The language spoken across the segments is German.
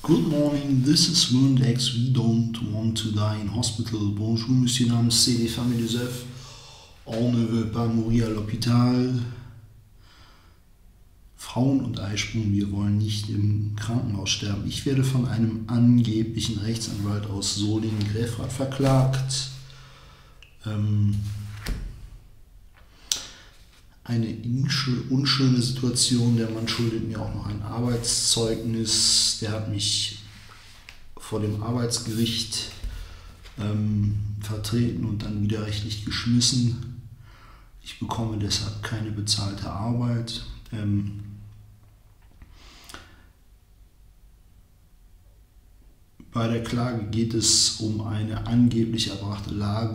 Good morning, this is Wound X. We don't want to die in hospital. Bonjour, monsieur, dames, c'est les femmes et les œufs. On ne veut pas mourir à l'hôpital. Frauen und Eisprung, wir wollen nicht im Krankenhaus sterben. Ich werde von einem angeblichen Rechtsanwalt aus Solingen-Gräfrath verklagt. Eine unschöne Situation, der Mann schuldet mir auch noch ein Arbeitszeugnis, der hat mich vor dem Arbeitsgericht vertreten und dann widerrechtlich geschmissen. Ich bekomme deshalb keine bezahlte Arbeit. Bei der Klage geht es um eine angeblich erbrachte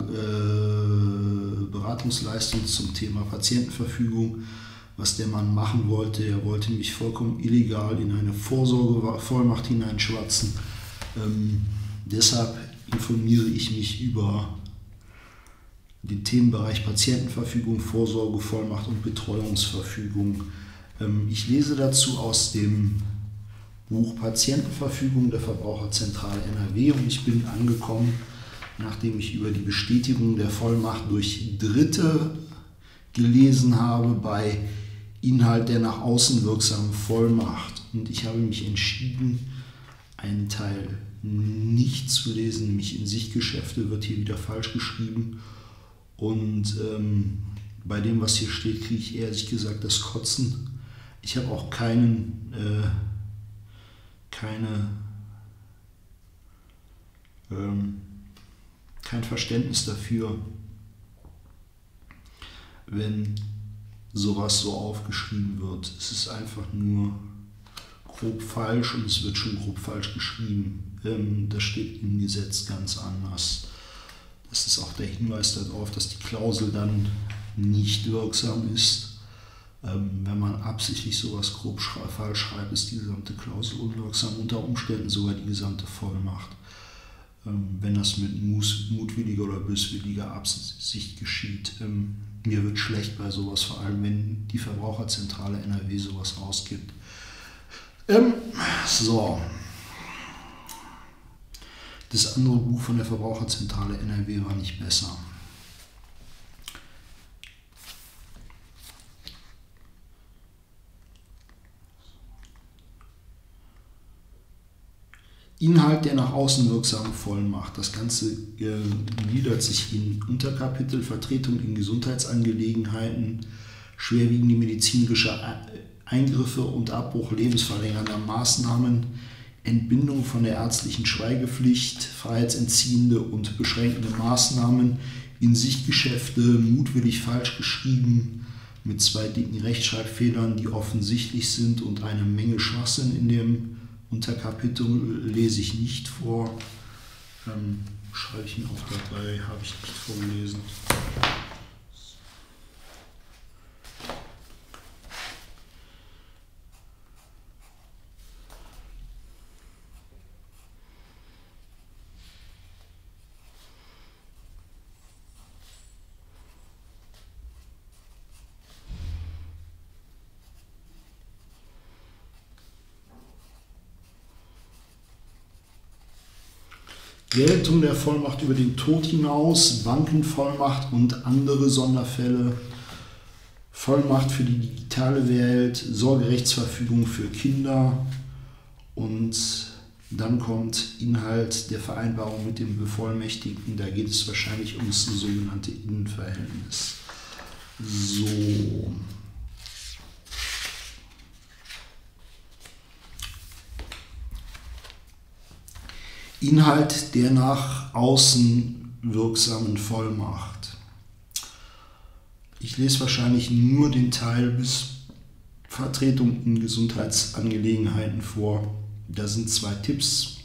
Beratungsleistung zum Thema Patientenverfügung. Was der Mann machen wollte, er wollte mich vollkommen illegal in eine Vorsorgevollmacht hineinschwatzen. Deshalb informiere ich mich über den Themenbereich Patientenverfügung, Vorsorgevollmacht und Betreuungsverfügung. Ich lese dazu aus dem Buch Patientenverfügung der Verbraucherzentrale NRW und ich bin angekommen, nachdem ich über die Bestätigung der Vollmacht durch Dritte gelesen habe, bei Inhalt der nach außen wirksamen Vollmacht. Und ich habe mich entschieden, einen Teil nicht zu lesen, nämlich in Sichtgeschäfte wird hier wieder falsch geschrieben. Und bei dem, was hier steht, kriege ich ehrlich gesagt das Kotzen. Ich habe auch kein Verständnis dafür, wenn sowas so aufgeschrieben wird. Es ist einfach nur grob falsch und es wird schon grob falsch geschrieben. Das steht im Gesetz ganz anders. Das ist auch der Hinweis darauf, dass die Klausel dann nicht wirksam ist. Wenn man absichtlich sowas grob falsch schreibt, ist die gesamte Klausel unwirksam, unter Umständen sogar die gesamte Vollmacht. Wenn das mit mutwilliger oder böswilliger Absicht geschieht. Mir wird schlecht bei sowas, vor allem wenn die Verbraucherzentrale NRW sowas rausgibt. Das andere Buch von der Verbraucherzentrale NRW war nicht besser. Inhalt der nach außen wirksamen Vollmacht. Das Ganze gliedert sich in Unterkapitel Vertretung in Gesundheitsangelegenheiten, schwerwiegende medizinische Eingriffe und Abbruch lebensverlängernder Maßnahmen, Entbindung von der ärztlichen Schweigepflicht, freiheitsentziehende und beschränkende Maßnahmen, in Sichtgeschäfte, mutwillig falsch geschrieben, mit 2 dicken Rechtschreibfehlern, die offensichtlich sind und eine Menge Schwachsinn in dem Unterkapitel lese ich nicht vor, schreibe ich mir auf dabei, habe ich nicht vorgelesen. Geltung der Vollmacht über den Tod hinaus, Bankenvollmacht und andere Sonderfälle, Vollmacht für die digitale Welt, Sorgerechtsverfügung für Kinder und dann kommt Inhalt der Vereinbarung mit dem Bevollmächtigten, da geht es wahrscheinlich ums sogenannte Innenverhältnis. So. Inhalt der nach außen wirksamen Vollmacht. Ich lese wahrscheinlich nur den Teil bis Vertretung in Gesundheitsangelegenheiten vor. Da sind 2 Tipps.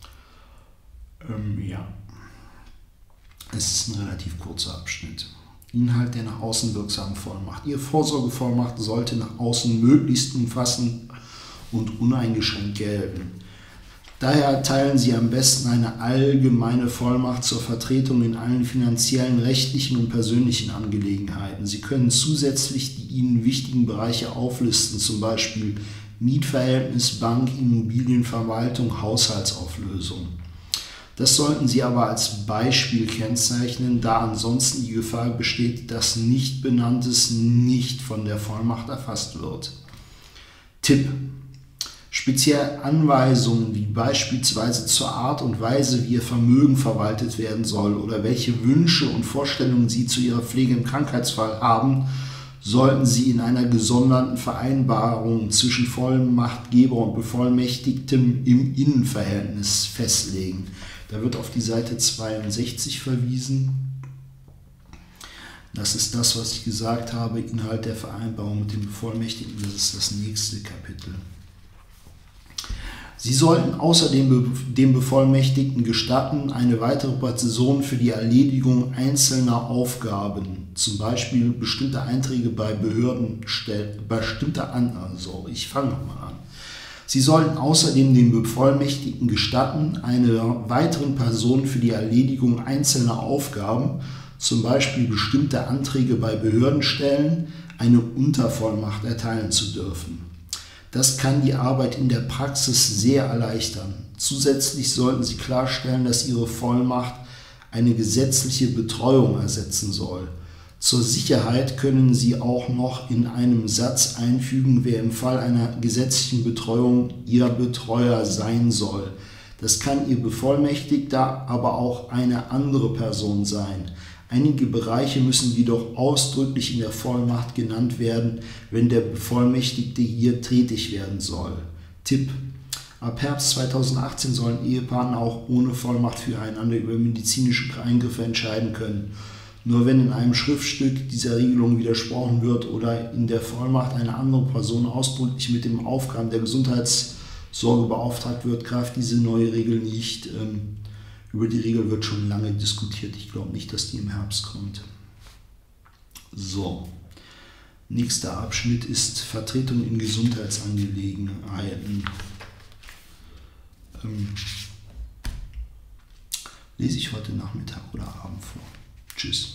Es ist ein relativ kurzer Abschnitt. Inhalt der nach außen wirksamen Vollmacht. Ihre Vorsorgevollmacht sollte nach außen möglichst umfassend und uneingeschränkt gelten. Daher erteilen Sie am besten eine allgemeine Vollmacht zur Vertretung in allen finanziellen, rechtlichen und persönlichen Angelegenheiten. Sie können zusätzlich die Ihnen wichtigen Bereiche auflisten, zum Beispiel Mietverhältnis, Bank, Immobilienverwaltung, Haushaltsauflösung. Das sollten Sie aber als Beispiel kennzeichnen, da ansonsten die Gefahr besteht, dass nicht Benanntes nicht von der Vollmacht erfasst wird. Tipp: Spezielle Anweisungen wie beispielsweise zur Art und Weise, wie Ihr Vermögen verwaltet werden soll oder welche Wünsche und Vorstellungen Sie zu Ihrer Pflege im Krankheitsfall haben, sollten Sie in einer gesonderten Vereinbarung zwischen Vollmachtgeber und Bevollmächtigtem im Innenverhältnis festlegen. Da wird auf die Seite 62 verwiesen. Das ist das, was ich gesagt habe, Inhalt der Vereinbarung mit dem Bevollmächtigten. Das ist das nächste Kapitel. Sie sollten außerdem dem Bevollmächtigten gestatten, eine weitere Person für die Erledigung einzelner Aufgaben, zum Beispiel bestimmte Einträge bei Behörden, Sie sollten außerdem dem Bevollmächtigten gestatten, einer weiteren Person für die Erledigung einzelner Aufgaben, zum Beispiel bestimmte Anträge bei Behörden stellen, eine Untervollmacht erteilen zu dürfen. Das kann die Arbeit in der Praxis sehr erleichtern. Zusätzlich sollten Sie klarstellen, dass Ihre Vollmacht eine gesetzliche Betreuung ersetzen soll. Zur Sicherheit können Sie auch noch in einem Satz einfügen, wer im Fall einer gesetzlichen Betreuung Ihr Betreuer sein soll. Das kann Ihr Bevollmächtigter, aber auch eine andere Person sein. Einige Bereiche müssen jedoch ausdrücklich in der Vollmacht genannt werden, wenn der Bevollmächtigte hier tätig werden soll. Tipp: Ab Herbst 2018 sollen Ehepartner auch ohne Vollmacht füreinander über medizinische Eingriffe entscheiden können. Nur wenn in einem Schriftstück dieser Regelung widersprochen wird oder in der Vollmacht eine andere Person ausdrücklich mit den Aufgaben der Gesundheitssorge beauftragt wird, greift diese neue Regel nicht. Über die Regel wird schon lange diskutiert. Ich glaube nicht, dass die im Herbst kommt. So, nächster Abschnitt ist Vertretung in Gesundheitsangelegenheiten. Lese ich heute Nachmittag oder Abend vor. Tschüss.